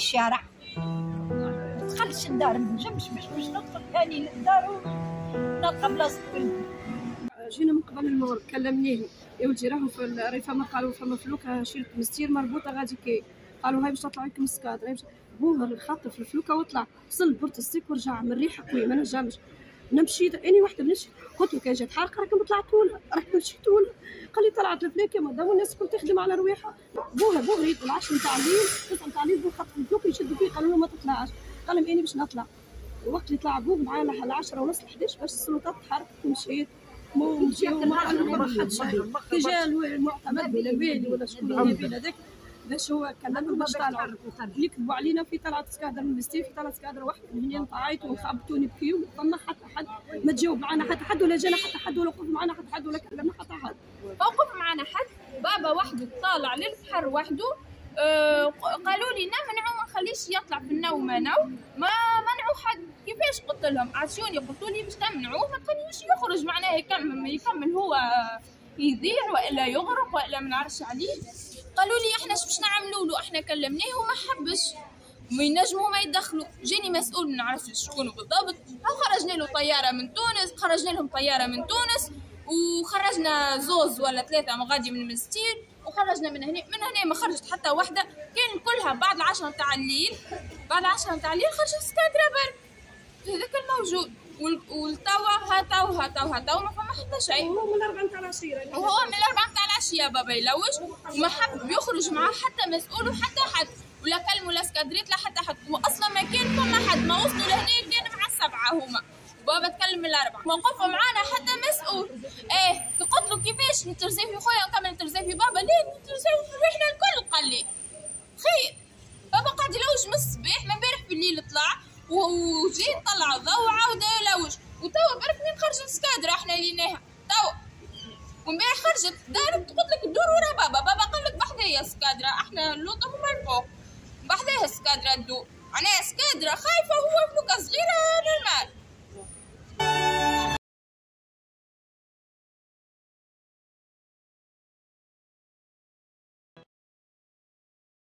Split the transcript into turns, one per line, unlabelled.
الشارع، ما دخلتش الدار، ما نجمش باش ندخل ثاني للدار ونلقى بلاصه ولدي.
جينا من قبل المغرب كلمنيه يا ولدي راهو في الريفه ما قالوا فما فلوكه شيلت مستير مربوطه غادي كي قالوا هاي باش تطلع لكم السكادر بوها خاطر في الفلوكه وطلع وصل بورت السيك ورجع من ريحه قوي ما نجمش نمشي اني وحده نمشي قلت له كان جات حارقه راكم طلعتوا لها راكم مشيتوا لها قال لي طلعت الفلاك يا مدام والناس الكل تخدم على رواحها بوها يطلع 10 نتاع الليل 9 نتاع الليل خاطر الفلوك يشدوا فيه قالوا له ما تطلعش قال لهم اني باش نطلع وقت اللي طلع بوه معانا على 10 ونص 11 باش السلطات تحركت ومشيت مشيو ما حدش كي جا المعتمد ولا الوالي ولا شكون اللي بين هذاك باش هو كلمهم باش طلعوا يكذبوا علينا في طلعت سكادر من المستير في طلعت سكادر واحد من هنا نعيطوا ونخبطوا نبكيو ما فما حتى حد ما تجاوب معنا حتى حد ولا جانا حتى حد ولا وقف معنا حتى حد ولا كلمنا حتى حد
ما وقف معنا حد. بابا وحده طالع للبحر وحده قالوا لي نمنعوا ما نخليش يطلع في النوم ما منعوا حد. كيفاش قلت لهم عشوني قلتوا لي باش تمنعوه ما تخليوش يخرج معناه يكمل هو يضيع والا يغرق والا ما نعرفش عليه. قالوا لي احنا باش نعملوا له احنا كلمناه وما حبش وينجموا ما يدخلوا. جاني مسؤول ما نعرفش شكون بالضبط خرجنا له طياره من تونس خرجنا لهم طياره من تونس وخرجنا زوز ولا 3 مغادي من المستير وخرجنا من هنا ما خرجت حتى واحده كان كلها بعد 10 نتاع الليل خرجت سكادره برك هذاك الموجود والتوا هاتوا ما فما حتى شيء.
هو من 4 نتاع العشيه
وهو من 4 نتاع العشيه بابا يلوج وما حب يخرج معاه حتى مسؤول وحتى حد ولا كلموا لا سكادريت لا حتى حد واصلا ما كان فما حد ما وصلوا لهنا كان مع 7 هما بابا تكلم من 4 ما وقفوا معانا حتى مسؤول. قلت له كيفاش نترزاوي خويا نكمل نترزاوي بابا ليه نترزاوي ريحنا الكل قال لي خير. بابا قاعد يلوج من الصباح من امبارح بالليل طلع وجي طلع ضوء وعاود يلوج وتوا برك من خرجت سكادرة احنا ليناها توا ومبارح خرجت دارت قلت لك الدور ورا بابا قال لك بحذايا سكادرة احنا اللوطة هما الفوق بحذاها سكادرة الدور معناها سكادرة خايفة وهو فلوكة صغيرة للمال.